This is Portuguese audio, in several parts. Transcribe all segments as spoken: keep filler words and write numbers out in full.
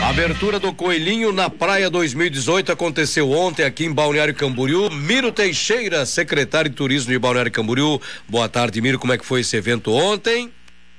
A abertura do Coelhinho na Praia dois mil e dezoito aconteceu ontem aqui em Balneário Camboriú. Miro Teixeira, secretário de Turismo de Balneário Camboriú. Boa tarde, Miro. Como é que foi esse evento ontem?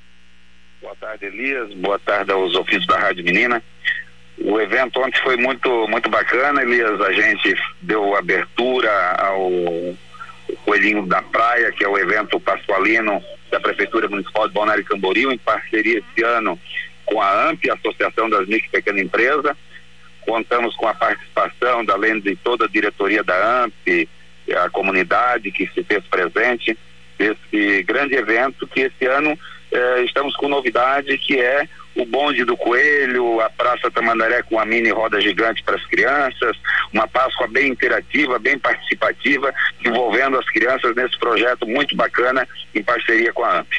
Boa tarde, Elias. Boa tarde aos ouvintes da Rádio Menina. O evento ontem foi muito, muito bacana, Elias. A gente deu abertura ao Coelhinho da Praia, que é o evento pascualino da Prefeitura Municipal de Balneário Camboriú, em parceria esse ano com a AMP, a Associação das Micro e Pequenas Empresas. Contamos com a participação, além de toda a diretoria da AMP, a comunidade que se fez presente nesse grande evento, que esse ano eh, estamos com novidade, que é o bonde do coelho, a Praça Tamandaré com a mini roda gigante para as crianças, uma Páscoa bem interativa, bem participativa, envolvendo as crianças nesse projeto muito bacana em parceria com a AMP.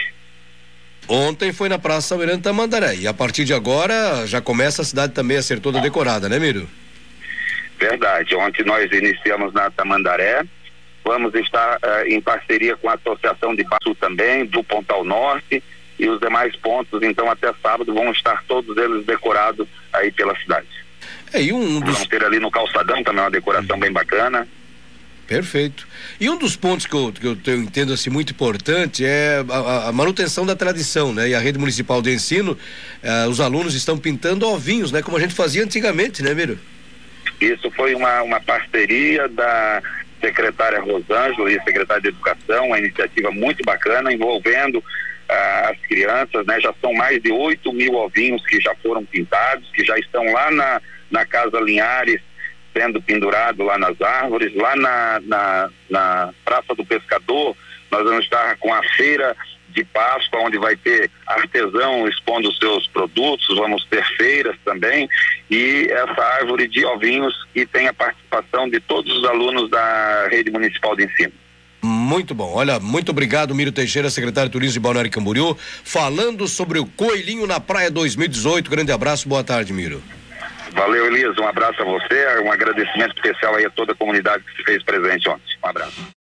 Ontem foi na Praça Almirante Tamandaré e a partir de agora já começa a cidade também a ser toda decorada, né, Miro? Verdade, ontem nós iniciamos na Tamandaré, vamos estar uh, em parceria com a Associação de Baçu também, do Pontal Norte, e os demais pontos, então até sábado vão estar todos eles decorados aí pela cidade. É, e um dos... Vamos ter ali no calçadão também uma decoração uhum. bem bacana. Perfeito. E um dos pontos que eu, que eu, eu entendo assim muito importante é a, a manutenção da tradição, né? E a rede municipal de ensino, eh, os alunos estão pintando ovinhos, né? Como a gente fazia antigamente, né, Miro? Isso foi uma, uma parceria da secretária Rosângela e secretária de Educação, uma iniciativa muito bacana, envolvendo ah, as crianças, né? Já são mais de oito mil ovinhos que já foram pintados, que já estão lá na, na Casa Linhares, sendo pendurado lá nas árvores. Lá na, na, na Praça do Pescador nós vamos estar com a feira de Páscoa, onde vai ter artesão expondo os seus produtos, vamos ter feiras também, e essa árvore de ovinhos que tem a participação de todos os alunos da rede municipal de ensino. Muito bom, olha, muito obrigado, Miro Teixeira, secretário de Turismo de Balneário Camboriú, falando sobre o Coelhinho na Praia dois mil e dezoito. Grande abraço, boa tarde, Miro. Valeu, Elias, um abraço a você, um agradecimento especial aí a toda a comunidade que se fez presente ontem. Um abraço.